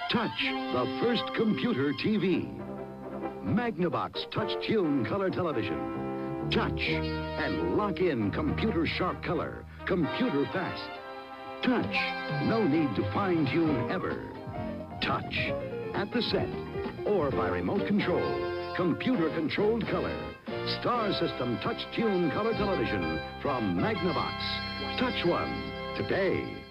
Touch, the first computer TV. Magnavox touch-tune color television. Touch, and lock in computer sharp color, computer fast. Touch, no need to fine-tune ever. Touch, at the set, or by remote control, computer-controlled color. Star System touch-tune color television from Magnavox. Touch one today.